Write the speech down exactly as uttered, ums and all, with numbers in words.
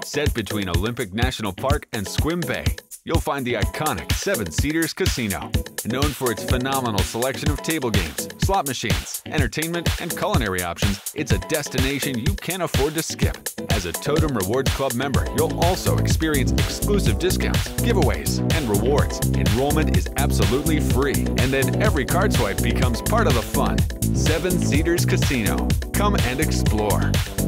Set between Olympic National Park and Sequim Bay, you'll find the iconic Seven Cedars Casino. Known for its phenomenal selection of table games, slot machines, entertainment, and culinary options, it's a destination you can't afford to skip. As a Totem Rewards Club member, you'll also experience exclusive discounts, giveaways, and rewards. Enrollment is absolutely free, and then every card swipe becomes part of the fun. Seven Cedars Casino. Come and explore.